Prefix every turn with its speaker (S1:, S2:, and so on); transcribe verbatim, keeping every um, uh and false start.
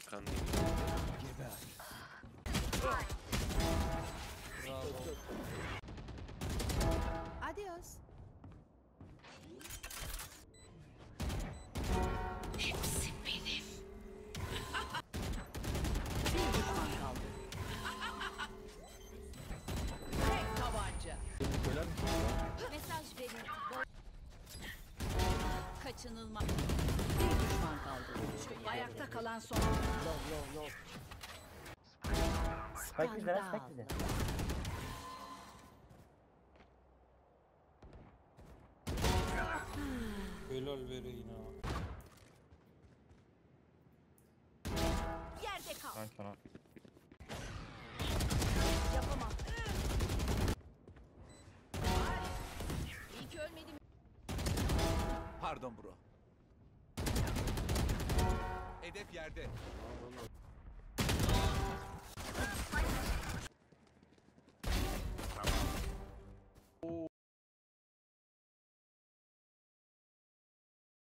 S1: Arkan değil.
S2: Geber.
S3: Bravo.
S4: Adios.
S5: Hepsi benim.
S4: Bir düşman kaldı. Tek tabanca.
S3: Söyler misin?
S5: Mesaj verin. Kaçınılmaz.
S4: Bir düşman kaldı. Ayakta kalan son.
S6: Low low low. Spike bizde lan, spike bizde.
S3: Helal veri yine.
S5: Yerde kal.
S7: Ben sana.
S5: Yapamam. İyi ki ölmedim.
S2: Pardon bro. Hedef yerde.